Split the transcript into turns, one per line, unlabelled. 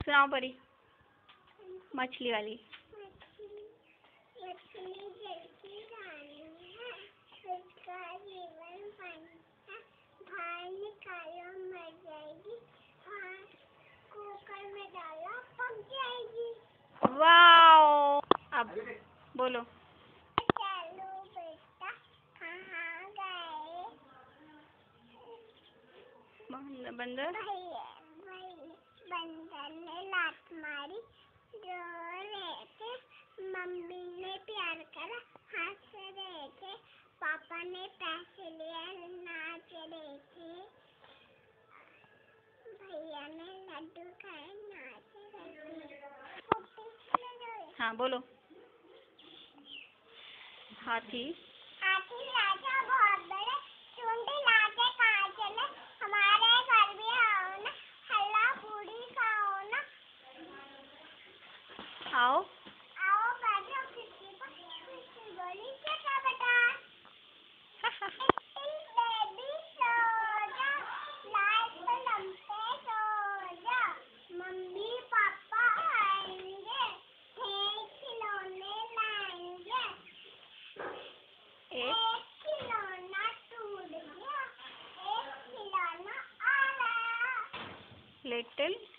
सुनाओ परी, मछली वाली।
मछली जलती रानी है, उसका जीवन पानी है, बाहर निकालो मर जाएगी, कुकर में डालो पक जाएगी।
वाओ, अब बोलो।
चलो बेटा कहाँ गए?
बंदर
बंदर ने लात मारी, रो रहे थे, मम्मी ने प्यार करा, हंस रहे थे, पापा ने पैसे लिए, नाच रहे थे, भैया ने लड्डू खाए, नाच रहे थे।
हाँ बोलो। हाथी
राजा बहुत बड़े, चुंडी लाके कहाँ चले, हमारे घर भी आओ ना, हल्ला पूरी खाओ ना।
आओ
बैठो किसी को, किसी बोली क्या बेटा। बेबी सो जा, लाइट पे लंबे सो जा, मम्मी पापा आएंगे, खिलौने लाएंगे। एक खिलौना टूट गया, एक खिलौना आ गया।
लिटिल